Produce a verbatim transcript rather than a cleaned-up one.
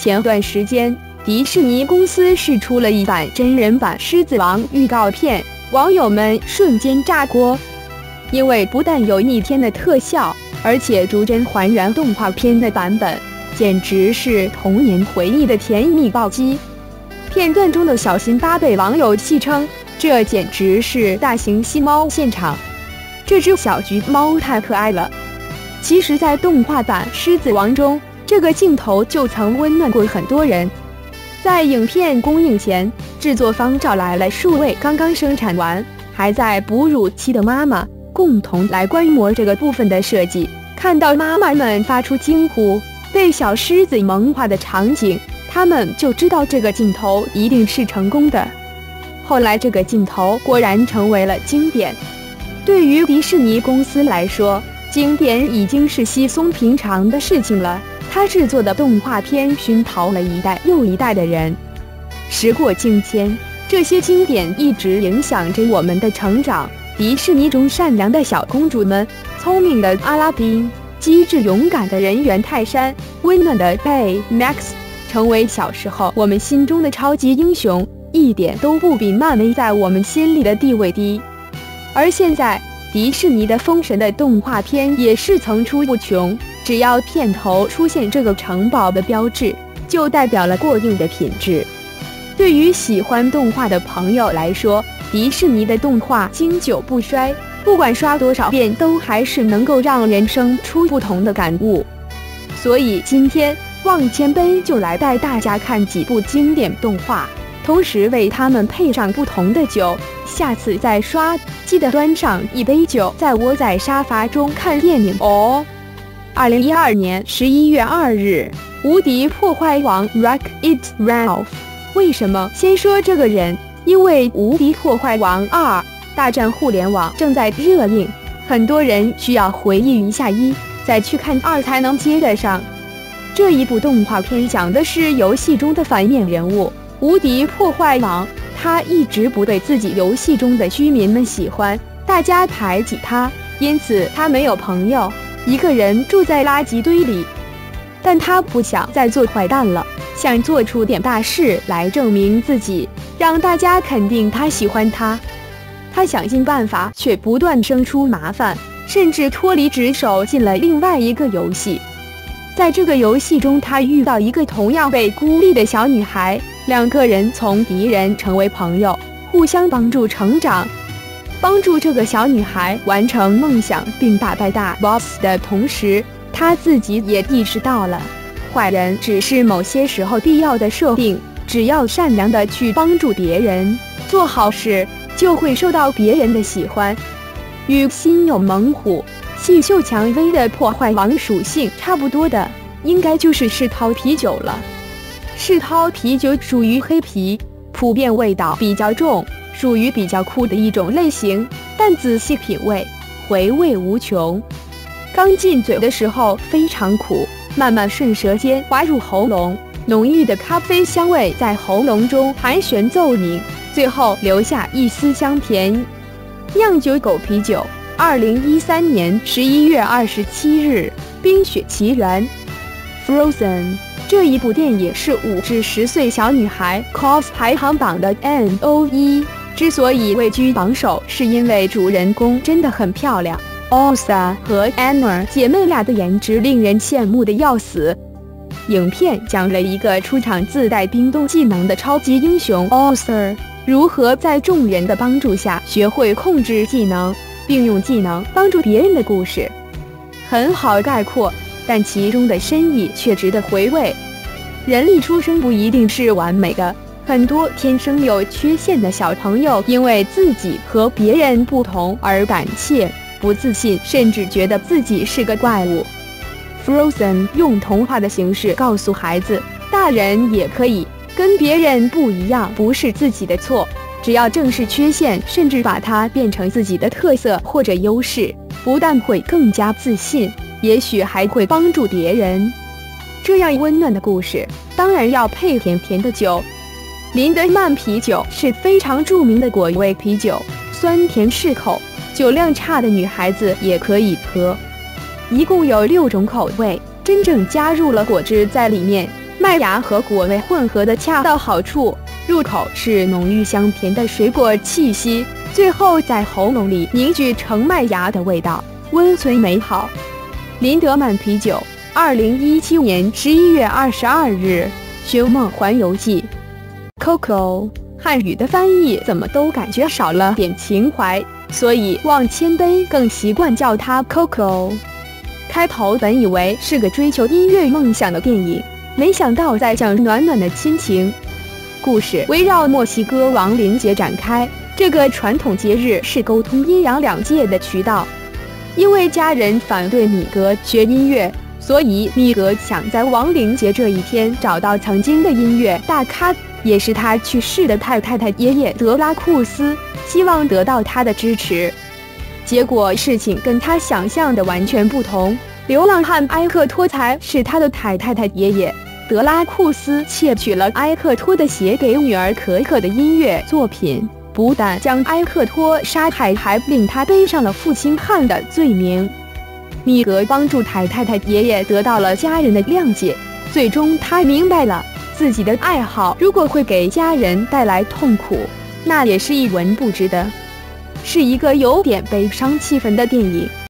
前段时间，迪士尼公司释出了一版真人版《狮子王》预告片，网友们瞬间炸锅。因为不但有逆天的特效，而且逐帧还原动画片的版本，简直是童年回忆的甜蜜暴击。片段中的小辛巴被网友戏称，这简直是大型吸猫现场。这只小橘猫太可爱了。其实，在动画版《狮子王》中，这个镜头就曾温暖过很多人。在影片公映前，制作方找来了数位刚刚生产完、还在哺乳期的妈妈，共同来观摩这个部分的设计。看到妈妈们发出惊呼、被小狮子萌化的场景，他们就知道这个镜头一定是成功的。后来，这个镜头果然成为了经典。对于迪士尼公司来说，经典已经是稀松平常的事情了。他制作的动画片熏陶了一代又一代的人。时过境迁，这些经典一直影响着我们的成长。迪士尼中善良的小公主们，聪明的阿拉丁，机智勇敢的人猿泰山，温暖的贝 Max， 成为小时候我们心中的超级英雄，一点都不比漫威在我们心里的地位低。而现在，迪士尼的封神的动画片也是层出不穷，只要片头出现这个城堡的标志，就代表了过硬的品质。对于喜欢动画的朋友来说，迪士尼的动画经久不衰，不管刷多少遍都还是能够让人生出不同的感悟。所以今天望千杯就来带大家看几部经典动画，同时为他们配上不同的酒。下次再刷，记得端上一杯酒，再窝在沙发中看电影哦。二零一二年十一月二日，无敌破坏王 Wreck-It Ralph。为什么先说这个人？因为《无敌破坏王二：大战互联网》正在热映，很多人需要回忆一下一，再去看二才能接得上。这一部动画片讲的是游戏中的反面人物无敌破坏王，他一直不被自己游戏中的居民们喜欢，大家排挤他，因此他没有朋友，一个人住在垃圾堆里。但他不想再做坏蛋了，想做出点大事来证明自己，让大家肯定他喜欢他。他想尽办法，却不断生出麻烦，甚至脱离职守进了另外一个游戏。在这个游戏中，他遇到一个同样被孤立的小女孩，两个人从敌人成为朋友，互相帮助成长。帮助这个小女孩完成梦想并打败大 boss 的同时，他自己也意识到了，坏人只是某些时候必要的设定，只要善良的去帮助别人，做好事，就会受到别人的喜欢。与心有猛虎、细嗅蔷薇的破坏王属性差不多的，应该就是世涛啤酒了。世涛啤酒属于黑啤，普遍味道比较重，属于比较苦的一种类型，但仔细品味，回味无穷。刚进嘴的时候非常苦，慢慢顺舌尖滑入喉咙，浓郁的咖啡香味在喉咙中盘旋奏鸣，最后留下一丝香甜。酿酒狗啤酒，二零一三年十一月二十七日，《冰雪奇缘》Frozen 这一部电影是五至十岁小女孩 cos 排行榜的 N O 一，之所以位居榜首，是因为主人公真的很漂亮。Elsa 和 Anna 姐妹俩的颜值令人羡慕的要死。影片讲了一个出场自带冰冻技能的超级英雄 Elsa 如何在众人的帮助下学会控制技能，并用技能帮助别人的故事。很好概括，但其中的深意却值得回味。人类出生不一定是完美的，很多天生有缺陷的小朋友因为自己和别人不同而胆怯、不自信，甚至觉得自己是个怪物。Frozen 用童话的形式告诉孩子，大人也可以跟别人不一样，不是自己的错，只要正视缺陷，甚至把它变成自己的特色或者优势，不但会更加自信，也许还会帮助别人。这样温暖的故事，当然要配甜甜的酒。林德曼啤酒是非常著名的果味啤酒，酸甜适口，酒量差的女孩子也可以喝。一共有六种口味，真正加入了果汁在里面， 麦芽和果味混合的恰到好处，入口是浓郁香甜的水果气息，最后在喉咙里凝聚成麦芽的味道，温存美好。林德曼啤酒，二零一七年十一月二十二日，寻梦环游记。Coco， 汉语的翻译怎么都感觉少了点情怀，所以望千杯更习惯叫它 Coco。开头本以为是个追求音乐梦想的电影，没想到在讲暖暖的亲情。故事围绕墨西哥亡灵节展开，这个传统节日是沟通阴阳两界的渠道。因为家人反对米格学音乐，所以米格想在亡灵节这一天找到曾经的音乐大咖，也是他去世的太太太爷爷德拉库斯，希望得到他的支持。结果事情跟他想象的完全不同，流浪汉埃克托才是他的太太太爷爷。德拉库斯窃取了埃克托的写给女儿可可的音乐作品，不但将埃克托杀害，还令他背上了父亲汉的罪名。米格帮助太太太爷爷得到了家人的谅解，最终他明白了自己的爱好如果会给家人带来痛苦，那也是一文不值的。是一个有点悲伤气氛的电影。